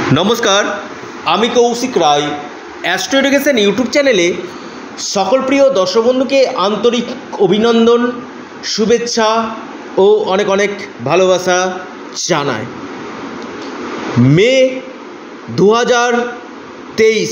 नमस्कार आमी Kaushik Roy astro education YouTube चैनेले सकल प्रिय दर्शक बंधुके आंतरिक अभिनंदन शुभेच्छा और अनेक अनेक भालोबासा जानाई। मे 2023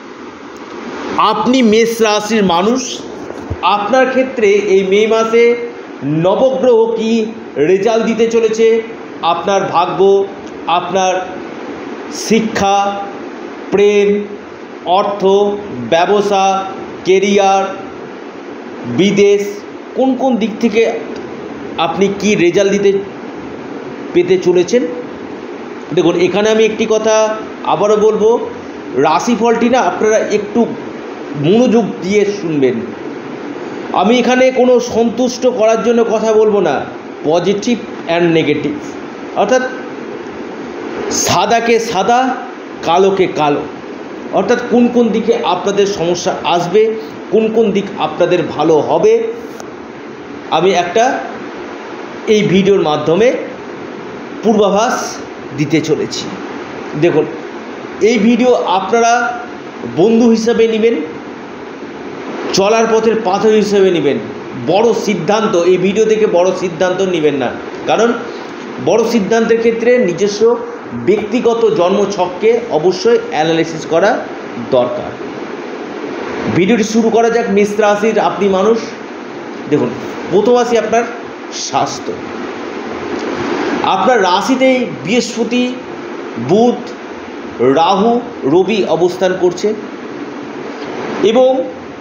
आपनी मेष राशिर मानुष आपनार क्षेत्रे এই मे मासे नवग्रह की रेजाल्ट दीते चलेছে आपनार भाग्य आपनार शिक्षा प्रेम अर्थ व्यवसा केरियार विदेश कोन कोन दिक थेके आपनी की रेजाल्ट दीते पेते चलेছেন। देखुन एखाने आमी एकटी कथा आबारो बोलबो, राशिफलटी ना आपनारा एकटू मनोयोग दिए शुनबेन। आमी एखाने कोनो सन्तुष्ट करार जोन्नो कथा बोलबो ना, पजिटिव एंड नेगेटिव अर्थात सादा के सादा कालो के कालो अर्थात कोन कोन दिके आपनादेर समस्या आसबे कोन कोन दिक आपनादेर भालो होबे आमी एकटा এই ভিডিওর মাধ্যমে পূর্বাভাস দিতে চলেছি। দেখুন এই ভিডিও আপনারা বন্ধু হিসাবে নেবেন, চলার পথের পাথর হিসাবে নেবেন। বড় সিদ্ধান্ত এই ভিডিও থেকে বড় সিদ্ধান্ত নেবেন না, কারণ বড় সিদ্ধান্তের ক্ষেত্রে নিজস্ব ব্যক্তিগত জন্মছককে অবশ্যই অ্যানালাইসিস করা দরকার। ভিডিওটি শুরু করা যাক। মেষ রাশির আপনি মানুষ, দেখুন প্রথম আসি আপনার স্বাস্থ্য। আপনার রাশিতেই বৃহস্পতি বুধ রাহু রবি অবস্থান করছে এবং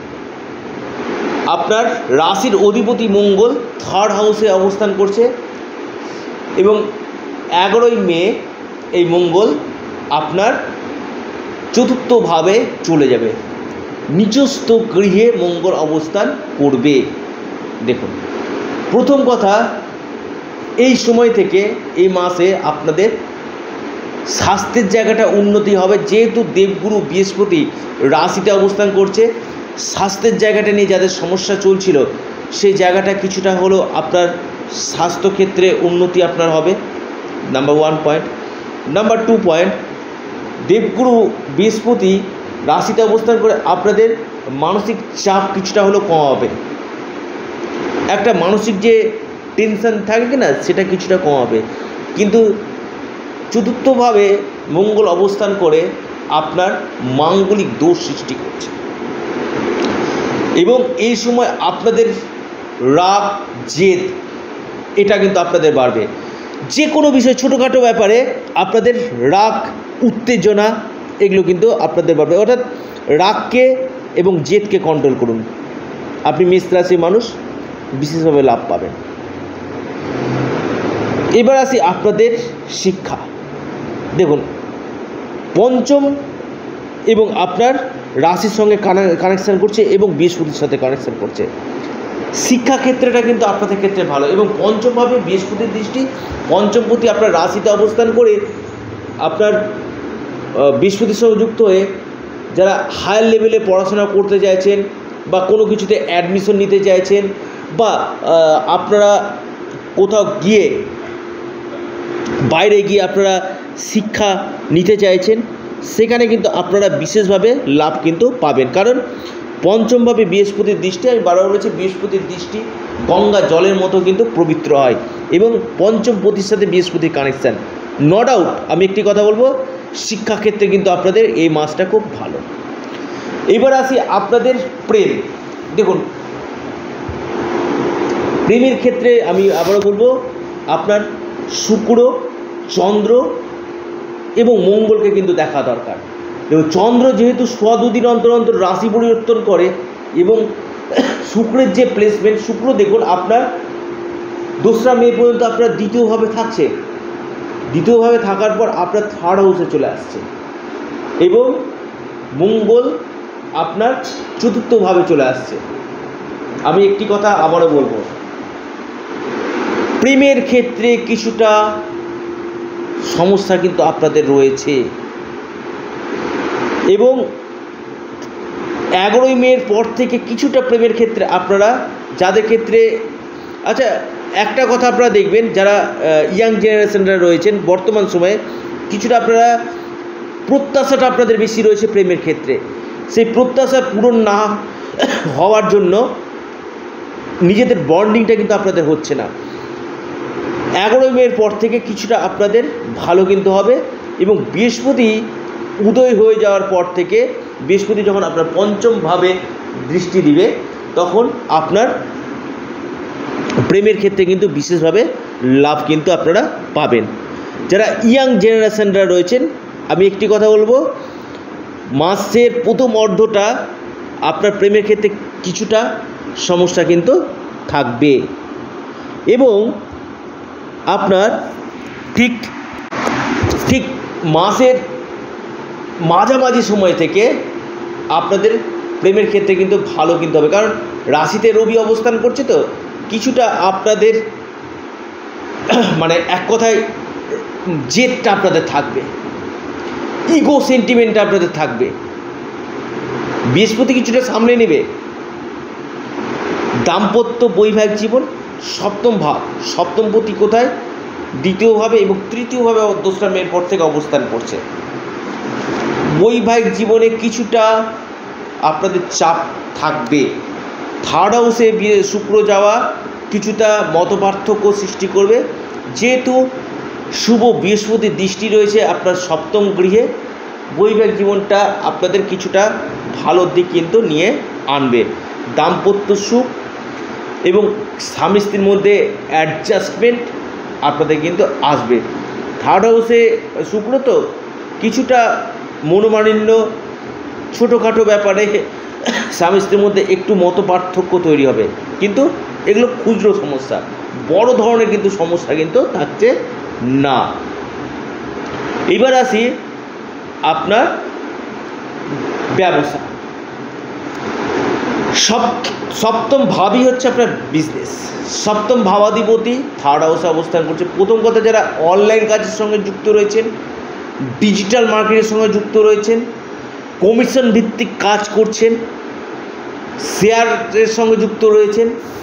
আপনার রাশির অধিপতি মঙ্গল থার্ড হাউসে অবস্থান করছে এবং 11ই মে এই মঙ্গল আপনার চতুর্থভাবে চলে যাবে, নিচস্থ গৃহে মঙ্গল অবস্থান করবে। দেখুন প্রথম কথা, এই সময় থেকে এই মাসে আপনাদের স্বাস্থ্যের জায়গাটা উন্নতি হবে, যেহেতু দেবগুরু বৃহস্পতি রাশিতে অবস্থান করছে। স্বাস্থ্যের জায়গাটা নিয়ে যাদের সমস্যা চলছিল সেই জায়গাটা কিছুটা হলেও আপনার স্বাস্থ্যক্ষেত্রে উন্নতি আপনার হবে, নাম্বার 1 পয়েন্ট। নাম্বার 2 পয়েন্ট, দেবগুরু বৃহস্পতি রাশিতে অবস্থান করে আপনাদের মানসিক চাপ কিছুটা হলেও কমাবে। একটা মানসিক যে টেনশন থাকে কি না, সেটা কিছুটা কমাবে। কিন্তু চতুর্থভাবে মঙ্গল অবস্থান করে আপনার মাঙ্গলিক দোষ সৃষ্টি করছে এবং এই সময় আপনাদের রাগ জেদ এটা কিন্তু আপনাদের বাড়বে। যে কোনো বিষয় ছোটোখাটো ব্যাপারে আপনাদের রাগ উত্তেজনা এগুলো কিন্তু আপনাদের বাড়বে, অর্থাৎ রাগকে এবং জেদকে কন্ট্রোল করুন। আপনি মেষ রাশির মানুষ বিশেষভাবে লাভ পাবেন। এবার আসি আপনাদের শিক্ষা। দেখুন পঞ্চম এবং আপনার রাশির সঙ্গে কানেকশান করছে এবং বৃহস্পতির সাথে কানেকশান করছে। শিক্ষাক্ষেত্রটা কিন্তু আপনাদের ক্ষেত্রে ভালো এবং পঞ্চমভাবে বৃহস্পতির দৃষ্টি পঞ্চমপতি আপনার রাশিতে অবস্থান করে আপনার বৃহস্পতির সঙ্গে যুক্ত হয়ে যারা হায়ার লেভেলে পড়াশোনা করতে চাইছেন বা কোনো কিছুতে অ্যাডমিশন নিতে চাইছেন বা আপনারা কোথাও গিয়ে বাইরে গিয়ে আপনারা শিক্ষা নিতে চাইছেন, সেখানে কিন্তু আপনারা বিশেষভাবে লাভ কিন্তু পাবেন। কারণ পঞ্চমভাবে বৃহস্পতির দৃষ্টি, আমি বারবার বলেছি বৃহস্পতির দৃষ্টি গঙ্গা জলের মতো কিন্তু পবিত্র হয় এবং পঞ্চমপতির সাথে বৃহস্পতির কানেকশান। নো ডাউট আমি একটি কথা বলবো, শিক্ষাক্ষেত্রে কিন্তু আপনাদের এই মাসটা খুব ভালো। এবার আসি আপনাদের প্রেম। দেখুন প্রেমের ক্ষেত্রে আমি আবারও বলবো আপনার শুক্র চন্দ্র এবং মঙ্গলকে কিন্তু দেখা দরকার। এবং চন্দ্র যেহেতু 1-2 দিন অন্তর অন্তর রাশি পরিবর্তন করে এবং শুক্রের যে প্লেসমেন্ট, শুক্র দেখুন আপনার 2রা মে পর্যন্ত আপনার দ্বিতীয়ভাবে থাকছে, দ্বিতীয়ভাবে থাকার পর আপনার থার্ড হাউসে চলে আসছে এবং মঙ্গল আপনার চতুর্থভাবে চলে আসছে। আমি একটি কথা আবারও বলবো, প্রেমের ক্ষেত্রে কিছুটা সমস্যা কিন্তু আপনাদের রয়েছে এবং 11ই মের পর থেকে কিছুটা প্রেমের ক্ষেত্রে আপনারা যাদের ক্ষেত্রে, আচ্ছা একটা কথা আপনারা দেখবেন যারা ইয়াং জেনারেশনরা রয়েছেন বর্তমান সময়ে কিছুটা আপনারা প্রত্যাশাটা আপনাদের বেশি রয়েছে প্রেমের ক্ষেত্রে। সেই প্রত্যাশা পূরণ না হওয়ার জন্য নিজেদের বন্ডিংটা কিন্তু আপনাদের হচ্ছে না। 11 মের পর থেকে কিছুটা আপনাদের ভালো কিন্তু হবে, এবং বৃহস্পতি উদয় হয়ে যাওয়ার পর থেকে, বৃহস্পতি যখন আপনার পঞ্চম ভাবে দৃষ্টি দিবে, তখন আপনার প্রেমের ক্ষেত্রে কিন্তু বিশেষভাবে লাভ কিন্তু আপনারা পাবেন। যারা ইয়াং জেনারেশনরা রয়েছেন, আমি একটি কথা বলবো, মাসের প্রথম অর্ধটা আপনার প্রেমের ক্ষেত্রে কিছুটা সমস্যা কিন্তু থাকবে, এবং আপনার ঠিক মাসের মাঝামাঝি সময় থেকে আপনাদের প্রেমের ক্ষেত্রে কিন্তু ভালো কিন্তু হবে। কারণ রাশিতে রবি অবস্থান করছে, তো কিছুটা আপনাদের মানে এক কথায় জেদটা আপনাদের থাকবে, ইগো সেন্টিমেন্টটা আপনাদের থাকবে। বৃহস্পতি কিছুটা সামলে নেবে। দাম্পত্য বৈবাহিক জীবন, সপ্তম ভাব, সপ্তমপতি কোথায়? দ্বিতীয়ভাবে এবং তৃতীয়ভাবে 2 মের পর থেকে অবস্থান করছে। বৈবাহিক জীবনে কিছুটা আপনাদের চাপ থাকবে। 3rd হাউসে শুক্র যাওয়া কিছুটা মতপার্থক্য সৃষ্টি করবে, যেহেতু শুভ বৃহস্পতির দৃষ্টি রয়েছে আপনার সপ্তম গৃহে। বৈবাহিক জীবনটা আপনাদের কিছুটা ভালো দিক কিন্তু নিয়ে আনবে। দাম্পত্য সুখ এবং স্বামী স্ত্রীর মধ্যে অ্যাডজাস্টমেন্ট আপনাদের কিন্তু আসবে। 3rd হাউসে শুক্র, তো কিছুটা মনোমালিন্য, ছোটোখাটো ব্যাপারে স্বামী স্ত্রীর মধ্যে একটু মতপার্থক্য তৈরি হবে, কিন্তু এগুলো খুচরো সমস্যা, বড় ধরনের কিন্তু সমস্যা কিন্তু থাকছে না। এবার আসি আপনার ব্যবসা। সপ্তম ভাবই হচ্ছে আপনার বিজনেস। সপ্তম ভাবাধিপতি 3rd হাউসে অবস্থান করছে। প্রথম কথা, যারা অনলাইন কাজের সঙ্গে যুক্ত রয়েছেন, ডিজিটাল মার্কেটের সঙ্গে যুক্ত রয়েছেন, কমিশন ভিত্তিক কাজ করছেন, শেয়ারের সঙ্গে যুক্ত রয়েছেন,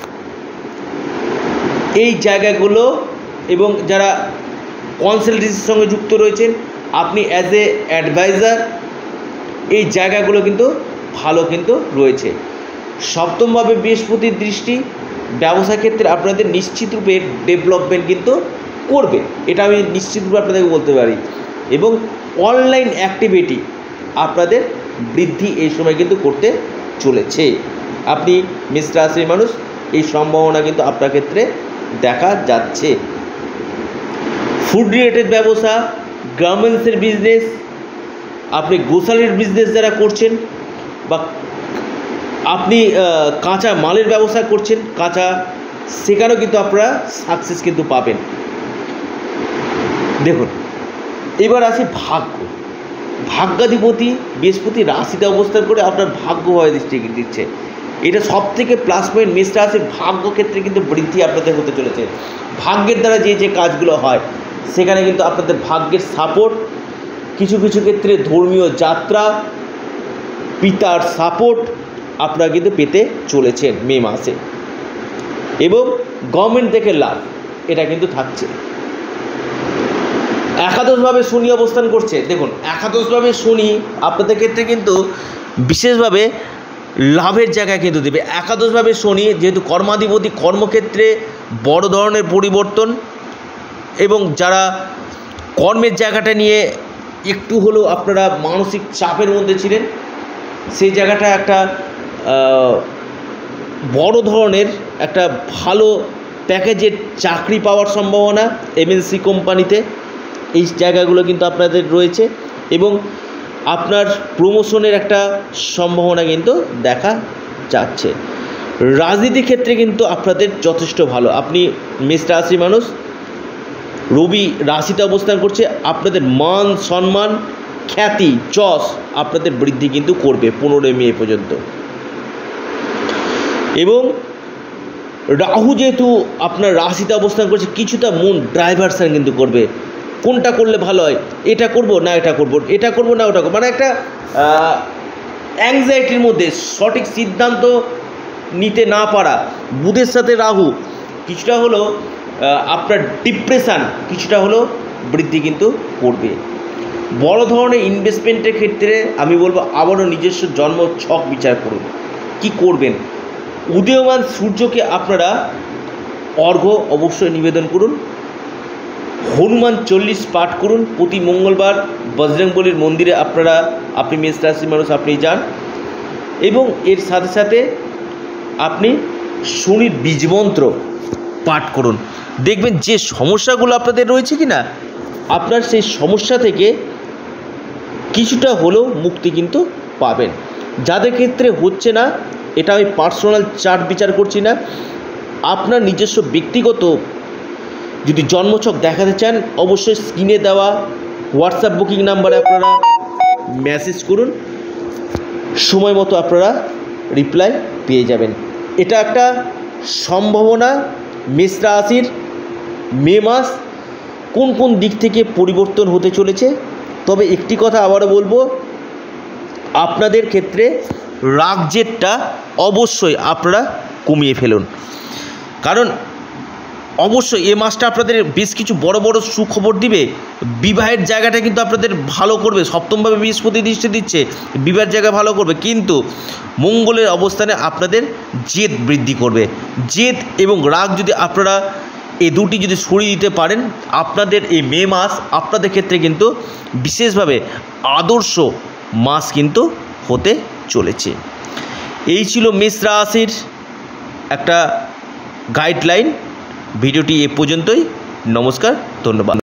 এই জায়গাগুলো, এবং যারা কনসালটেন্সির সঙ্গে যুক্ত রয়েছেন, আপনি অ্যাজ এ অ্যাডভাইজার, এই জায়গাগুলো কিন্তু ভালো কিন্তু রয়েছে। সপ্তমভাবে বৃহস্পতির দৃষ্টি ব্যবসা ক্ষেত্রে আপনাদের নিশ্চিতরূপে ডেভেলপমেন্ট কিন্তু করবে, এটা আমি নিশ্চিতরূপে আপনাদেরকে বলতে পারি। এবং অনলাইন অ্যাক্টিভিটি আপনাদের বৃদ্ধি এই সময় কিন্তু করতে চলেছে। আপনি মেষ রাশির মানুষ, এই সম্ভাবনা কিন্তু আপনার ক্ষেত্রে দেখা যাচ্ছে। ফুড রিলেটেড ব্যবসা, গার্মেন্টসের বিজনেস, আপনি গ্রোসারির বিজনেস যারা করছেন, বা আপনি কাঁচা মালের ব্যবসা করছেন, সেখানেও কিন্তু আপনারা সাকসেস কিন্তু পাবেন। দেখুন, এবার আসি ভাগ্য। ভাগ্যাধিপতি বৃহস্পতি রাশিতে অবস্থান করে আপনার ভাগ্য হয়ে দৃষ্টি দিচ্ছে। এটা সব থেকে প্লাস পয়েন্ট। মেষ রাশির ভাগ্য ক্ষেত্রে কিন্তু বৃদ্ধি আপনাদের হতে চলেছে। ভাগ্যের দ্বারা যে কাজগুলো হয়, সেখানে কিন্তু আপনাদের ভাগ্যের সাপোর্ট, কিছু কিছু ক্ষেত্রে ধর্মীয় যাত্রা, পিতার সাপোর্ট আপনারা কিন্তু পেতে চলেছেন মে মাসে, এবং গভর্নমেন্ট থেকে লাভ এটা কিন্তু থাকছে। একাদশভাবে শনি অবস্থান করছে। দেখুন, একাদশভাবে শনি আপনাদের ক্ষেত্রে কিন্তু বিশেষভাবে লাভের জায়গায় কিন্তু দেবে। একাদশভাবে শনি যেহেতু কর্মাধিপতি, কর্মক্ষেত্রে বড় ধরনের পরিবর্তন, এবং যারা কর্মের জায়গাটা নিয়ে একটু হলেও আপনারা মানসিক চাপের মধ্যে ছিলেন, সেই জায়গাটা একটা বড় ধরনের একটা ভালো প্যাকেজের চাকরি পাওয়ার সম্ভাবনা এমএনসি কোম্পানিতে, এই জায়গাগুলো কিন্তু আপনাদের রয়েছে, এবং আপনার প্রমোশনের একটা সম্ভাবনা কিন্তু দেখা যাচ্ছে। রাজনীতির ক্ষেত্রে কিন্তু আপনাদের যথেষ্ট ভালো। আপনি মেষ রাশি মানুষ, রবি রাশিতে অবস্থান করছে, আপনাদের মান সম্মান, খ্যাতি, যশ আপনাদের বৃদ্ধি কিন্তু করবে 15 মে পর্যন্ত। এবং রাহু যেহেতু আপনার রাশিতে অবস্থান করছে, কিছুটা মন ডাইভারশন কিন্তু করবে। কোনটা করলে ভালো হয়, এটা করব না এটা করব, এটা করব না ওটা করব, মানে একটা অ্যাংজাইটির মধ্যে সঠিক সিদ্ধান্ত নিতে না পারা। বুধের সাথে রাহু কিছুটা হলো আপনার ডিপ্রেশান কিছুটা হলো বৃদ্ধি কিন্তু করবে। বড় ধরনের ইনভেস্টমেন্টের ক্ষেত্রে আমি বলবো আবারও নিজস্ব জন্ম ছক বিচার করুন। কি করবেন? উদীয়মান সূর্যকে আপনারা অর্ঘ্য অবশ্যই নিবেদন করুন। হনুমান 40 পাঠ করুন প্রতি মঙ্গলবার। বজরংবলীর মন্দিরে আপনি মেষ রাশির মানুষ আপনি যান, এবং এর সাথে সাথে আপনি শনির বীজমন্ত্র পাঠ করুন। দেখবেন যে সমস্যাগুলো আপনাদের রয়েছে কি না, আপনার সেই সমস্যা থেকে কিছুটা হলেও মুক্তি কিন্তু পাবেন। যাদের ক্ষেত্রে হচ্ছে না, এটা আমি পার্সোনাল চার্ট বিচার করছি না, আপনার নিজস্ব ব্যক্তিগত যদি জন্মছক দেখাতে চান অবশ্যই স্ক্রিনে দেওয়া হোয়াটসঅ্যাপ বুকিং নাম্বারে আপনারা মেসেজ করুন, সময় মতো আপনারা রিপ্লাই পেয়ে যাবেন। এটা একটা সম্ভাবনা মেষ রাশির মে মাস কোন কোন দিক থেকে পরিবর্তন হতে চলেছে। তবে একটি কথা আবারও বলবো, আপনাদের ক্ষেত্রে রাগ জেদটা অবশ্যই আপনারা কমিয়ে ফেলুন, কারণ অবশ্যই এ মাসটা আপনাদের বেশ কিছু বড় বড় সুখবর দিবে। বিবাহের জায়গাটা কিন্তু আপনাদের ভালো করবে, সপ্তমভাবে বৃহস্পতি দৃষ্টি দিচ্ছে, বিবাহের জায়গা ভালো করবে, কিন্তু মঙ্গলের অবস্থানে আপনাদের জেদ বৃদ্ধি করবে। জেদ এবং রাগ যদি আপনারা এই দুটি যদি সরিয়ে দিতে পারেন, আপনাদের এই মে মাস আপনাদের ক্ষেত্রে কিন্তু বিশেষভাবে আদর্শ মাস কিন্তু হতে চলেছে। এই ছিল মেষ রাশির একটা গাইডলাইন। ভিডিওটি এ পর্যন্তই। নমস্কার, ধন্যবাদ।